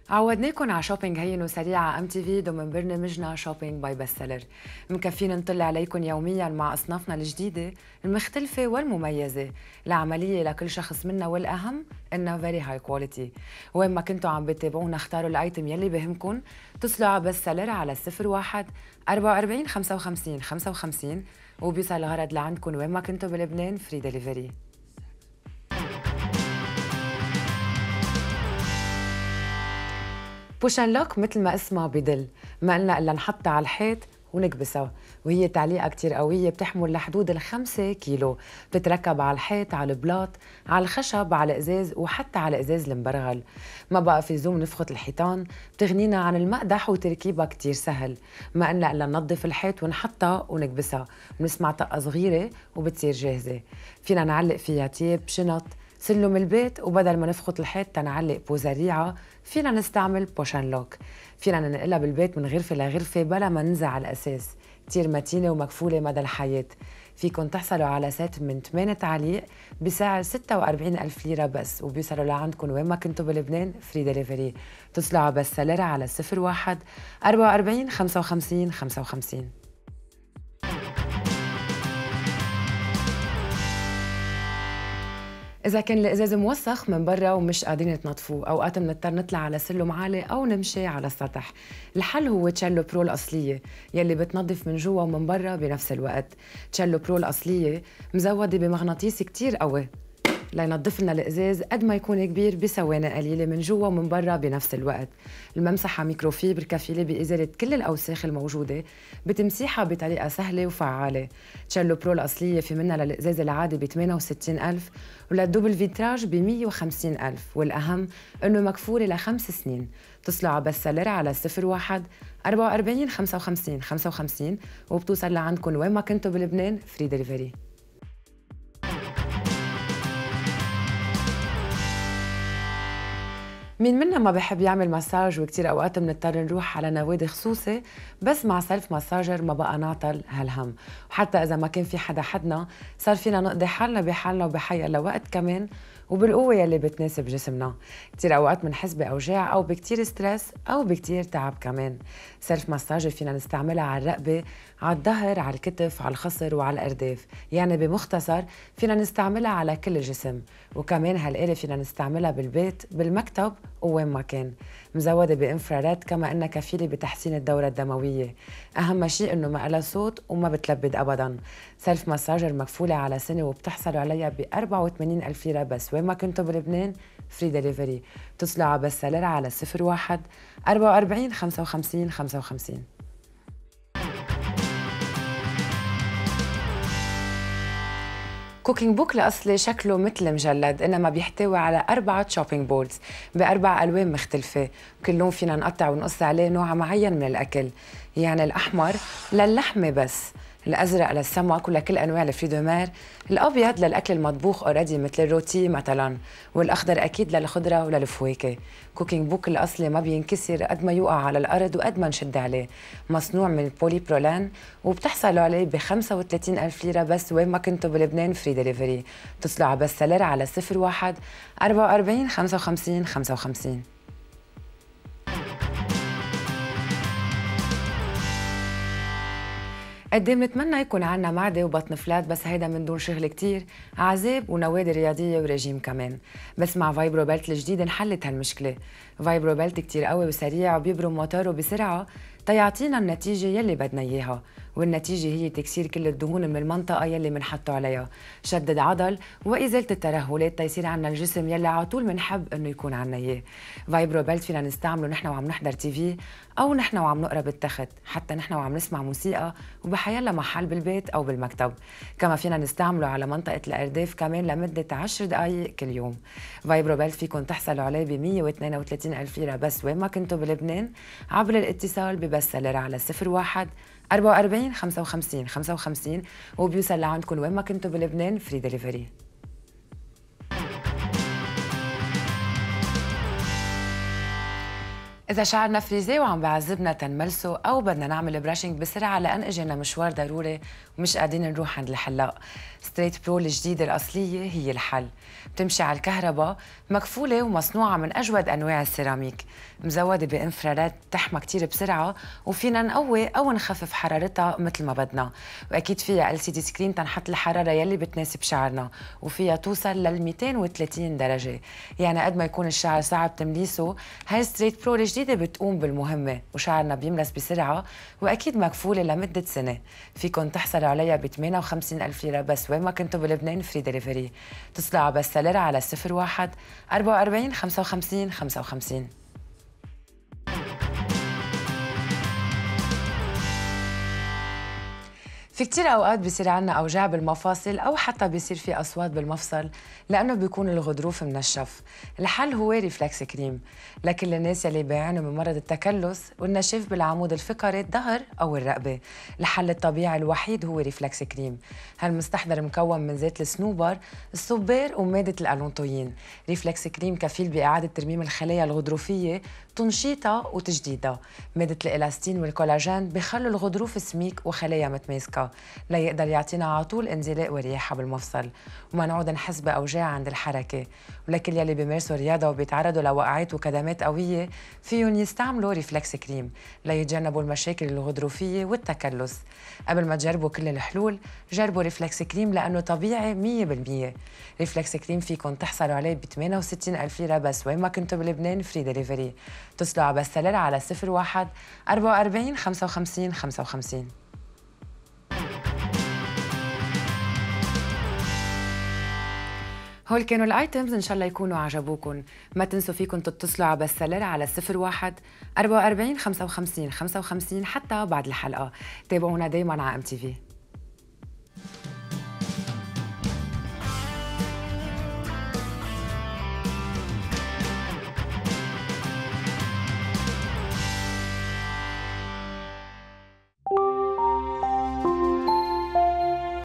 عودناكم على شوبينج هين وسريع على ام تي في ضمن برنامجنا شوبينج باي بست سيلر. مكفين نطلع عليكم يوميا مع اصنافنا الجديده المختلفه والمميزه، العمليه لكل شخص منا، والاهم انها فيري هاي كواليتي. وين ما كنتوا عم بتابعونا اختاروا الايتم يلي بهمكم، اتصلوا على بست سيلر على 01 44 55 55 وبيوصل الغرض لعندكم وين ما كنتوا بلبنان، فري دليفري. بوشن لوك مثل ما اسمها بدل، ما قلنا الا نحطها على الحيط ونكبسها، وهي تعليقة كتير قوية بتحمل لحدود ال5 كيلو، بتتركب على الحيط، على البلاط، على الخشب، على الازاز، وحتى على الازاز المبرغل. ما بقى في زوم نفخت الحيطان، بتغنينا عن المقدح وتركيبها كتير سهل. ما قلنا الا ننظف الحيط ونحطها ونكبسها، بنسمع طقة صغيرة وبتصير جاهزة. فينا نعلق فيها تيب، شنط، سلم البيت، وبدل ما نفخت الحيط تنعلق بوزريعة فينا نستعمل بوشن لوك. فينا ننقلها بالبيت من غرفة لغرفة بلا ما ننزع الأساس، كتير متينة ومكفولة مدى الحياة. فيكن تحصلوا على سات من 8 تعليق بسعر 46 ألف ليرة بس، وبيوصلوا لعندكم وين ما كنتوا بلبنان، فري دليفري. اتصلوا على بس سلرة على 01 44 55 55. إذا كان الإزاز موسخ من برا ومش قادرين تنظفوه، أوقات بنضطر نطلع على سلم عالي أو نمشي على السطح. الحل هو تشيلو برو الأصلية يلي بتنظف من جوا ومن برا بنفس الوقت. تشيلو برو الأصلية مزودة بمغناطيس كتير قوي لينظف لنا الازاز قد ما يكون كبير بثواني قليله من جوا ومن برا بنفس الوقت. الممسحه ميكروفيبر كفيله بازاله كل الاوساخ الموجوده، بتمسيحها بطريقه سهله وفعاله. تشيلو برو الاصليه في منها للازاز العادي ب 68,000 وللدوبل فيتراج ب 150,000، والاهم انه مكفوله ل5 سنين. اتصلوا على بس سلر على 01 44 55 55 وبتوصل لعندكم وين ما كنتوا بلبنان، فري دليفري. مين منا ما بحب يعمل مساج، وكتير اوقات بنضطر نروح على نوادي خصوصي، بس مع سيلف مساجر ما بقى نعطل هالهم. وحتى اذا ما كان في حدا حدنا صار فينا نقضي حالنا بحالنا وبحي لوقت كمان وبالقوة يلي بتناسب جسمنا. كتير اوقات بنحس باوجاع او بكتير ستريس او بكتير تعب كمان. سيلف مساجر فينا نستعملها على الرقبة، على الظهر، على الكتف، على الخصر وعلى الارداف، يعني بمختصر فينا نستعملها على كل الجسم. وكمان هالآلة فينا نستعملها بالبيت، بالمكتب، وين ما كان. مزودة بإنفراريد، كما إنها كفيلة بتحسين الدورة الدموية. أهم شيء إنه ما لها صوت وما بتلبد أبداً. سيلف مساجر مكفولة على سنة وبتحصلوا عليها ب 84 ألف ليرة بس، وين ما كنتوا بلبنان، فري دليفري. اتصلوا على بس سلرة على 01 44 55 55. كوكينج بوك الأصلي شكله مثل مجلد، إنما بيحتوي على 4 شوبينج بوردز ب4 ألوان مختلفة، وكل لون فينا نقطع ونقص عليه نوع معين من الأكل. يعني الأحمر للحمة بس، الأزرق للسمك ولكل أنواع الفريدومير، الأبيض للأكل المطبوخ أوريدي مثل الروتي مثلا، والأخضر أكيد للخضرة وللفواكه. كوكينج بوك الأصلي ما بينكسر قد ما يوقع على الأرض وقد ما نشد عليه، مصنوع من البولي برولان، وبتحصلوا عليه ب 35 ألف ليرة بس، وين ما كنتوا بلبنان، فري دليفري. اتصلوا على بس سلر على 01 44 55 55. قد بنتمنى يكون عنا معدة وبطن فلات، بس هيدا من دون شغل كتير، عذاب ونوادي رياضية ورجيم كمان. بس مع فايبرو بيلت الجديد انحلت هالمشكلة. فايبرو بيلت كتير قوي وسريع وبيبرم موتوره بسرعة تيعطينا النتيجة يلي بدنا إياها، والنتيجة هي تكسير كل الدهون من المنطقة يلي منحطه عليها، شدد عضل، وإزالة الترهلات تيصير عنا الجسم يلي على طول منحب إنه يكون عنا إياه. فايبرو بيلت فينا نستعمله نحن وعم نحضر تي في، أو نحن وعم نقرا بالتخت، حتى نحن وعم نسمع موسيقى، وبحيلا محل بالبيت أو بالمكتب. كما فينا نستعمله على منطقة الأرداف كمان لمدة 10 دقايق كل يوم. فايبرو بيلت فيكن تحصلوا عليه ب 132 ألف ليرة بس، وين ما كنتوا بلبنان، عبر الاتصال ببس سلر على 01 44 55 55 وبيوصل لعندكم وين ما كنتوا بلبنان، فري دليفري. إذا شعرنا فريزي وعم بعذبنا تنملسه أو بدنا نعمل براشنج بسرعة لأن إجينا مشوار ضروري ومش قادرين نروح عند الحلاق، ستريت برو الجديدة الأصلية هي الحل. بتمشي على الكهرباء، مكفولة ومصنوعة من أجود أنواع السيراميك، مزودة بإنفرارات بتحمى كتير بسرعة وفينا نقوي أو نخفف حرارتها مثل ما بدنا، وأكيد فيها LCD سكرين تنحط الحرارة يلي بتناسب شعرنا، وفيها توصل لل 230 درجة، يعني قد ما يكون الشعر صعب تمليسه هاي ستريت برو الجديدة بتقوم بالمهمة وشعرنا بيملس بسرعة وأكيد مكفولة لمدة سنة. فيكن تحصلوا عليها ب 58,000 ليرة بس وين ما كنتوا بلبنان فري دليفري. اتصلوا على بستسيلر على 01 44 55 55. في كتير أوقات بيصير عنا أوجاع بالمفاصل أو حتى بيصير في أصوات بالمفصل لأنه بيكون الغضروف منشف. الحل هو ريفلكس كريم لكل الناس يلي بيعانوا من مرض التكلس والنشف بالعمود الفقري الظهر أو الرقبة. الحل الطبيعي الوحيد هو ريفلكس كريم. هالمستحضر مكون من زيت الصنوبر، الصبار ومادة الألونتوين. ريفلكس كريم كفيل بإعادة ترميم الخلايا الغضروفية، تنشيطها وتجديدها. مادة الإلاستين والكولاجين بخلوا الغضروف سميك وخلايا متماسكة ليقدر يعطينا على طول انزلاق ورياحة بالمفصل وما نعود نحس بأوجاع عند الحركة. ولكل يلي بيمارسوا رياضة وبيتعرضوا لوقعات وكدمات قوية فيهم يستعملوا ريفلكس كريم ليتجنبوا المشاكل الغضروفية والتكلس. قبل ما تجربوا كل الحلول جربوا ريفلكس كريم لأنه طبيعي 100%. ريفلكس كريم فيكم تحصلوا عليه ب 68,000 ليرة بس وين ما كنتوا بلبنان فري دليفري. اتصلوا على بستسيلر على 01 44 55 55. هول كانوا الايتمز، ان شاء الله يكونوا عجبوكم. ما تنسوا فيكم تتصلوا على بستسيلر على 01 44 55 55 حتى بعد الحلقه. تابعونا دايما على MTV.